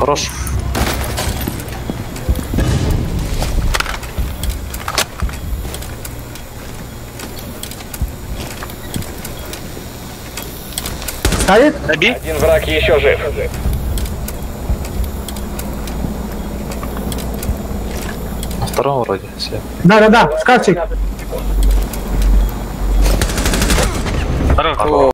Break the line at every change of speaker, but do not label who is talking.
Хорош.
Ставит?
Добей.
Один враг еще жив.
На втором вроде все.
Да, шкафчик.
Хорош.